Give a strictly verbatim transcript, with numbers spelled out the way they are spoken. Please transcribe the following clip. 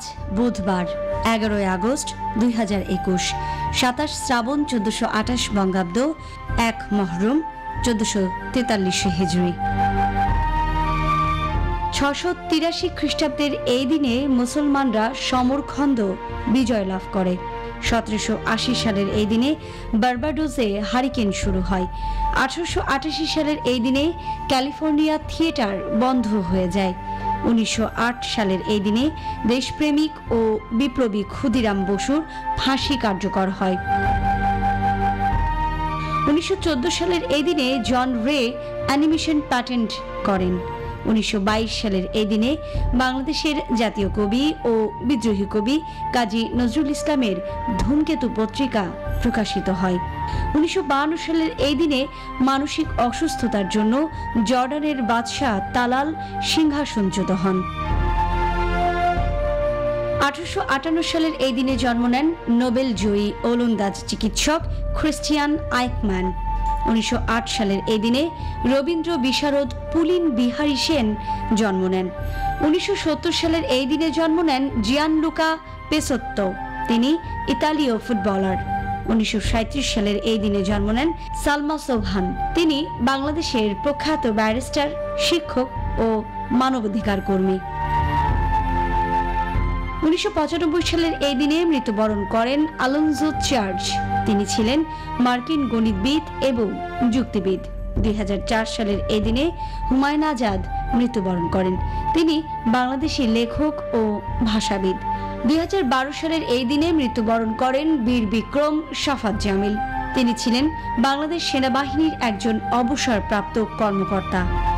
বুধবার এগারোই আগস্ট দুই হাজার একুশ, সাতাশ শ্রাবণ চোদ্দশো আঠাশ বঙ্গাব্দ, এক মহরম চোদ্দশো তেতাল্লিশে হিজরি। ছশো তিরাশি খ্রিস্টাব্দের এই দিনে মুসলমানরা সমরখন্দ বিজয় লাভ করে। সতেরোশো আশি সালের এই দিনে বার্বাডোসে হারিকেন শুরু হয়। আঠারোশো আটাশি সালের এই দিনে ক্যালিফোর্নিয়া থিয়েটার বন্ধ হয়ে যায়। উনিশশো আট সালের এই দিনে দেশপ্রেমিক ও বিপ্লবী ক্ষুদিরাম বসুর ফাঁসি কার্যকর হয়। উনিশশো চোদ্দ সালের এই দিনে জন রে অ্যানিমেশন প্যাটেন্ট করেন। উনিশশো বাইশ সালের এই দিনে বাংলাদেশের জাতীয় কবি ও বিদ্রোহী কবি কাজী নজরুল ইসলামের ধূমকেতু পত্রিকা প্রকাশিত হয়। উনিশশো বাহান্ন সালের এই দিনে মানসিক অসুস্থতার জন্য জর্ডানের বাদশাহ তালাল সিংহাসনচ্যুত হন। আঠারোশো আটান্ন সালের এই দিনে জন্ম নেন নোবেল জয়ী ওলন্দাজ চিকিৎসক ক্রিস্টিয়ান আইকম্যান। উনিশশো আট সালের এই দিনে রবীন্দ্র বিশারদ পুলিন বিহারী সেন জন্ম নেন। উনিশশো সত্তর সালের এই দিনে জন্ম নেন জিয়ানলুকা পেসোত্তো, তিনি ইতালীয় ফুটবলার। উনিশশো সাঁইত্রিশ সালের এই দিনে জন্ম নেন সালমা সোবহান, তিনি বাংলাদেশের প্রখ্যাত ব্যারিস্টার, শিক্ষক ও মানবাধিকার কর্মী। উনিশশো পঁচানব্বই সালের এই দিনে মৃত্যুবরণ করেন আলোনজো চার্চ, তিনি ছিলেন মার্কিন গণিতবিদ এবং যুক্তিবিদ। দুই হাজার চার সালের এই দিনে হুমায়ুন আজাদ মৃত্যুবরণ করেন, তিনি বাংলাদেশী লেখক ও ভাষাবিদ। দুই হাজার বারো সালের এই দিনে মৃত্যুবরণ করেন বীর বিক্রম শাফাত জামিল, তিনি ছিলেন বাংলাদেশ সেনাবাহিনীর একজন অবসরপ্রাপ্ত কর্মকর্তা।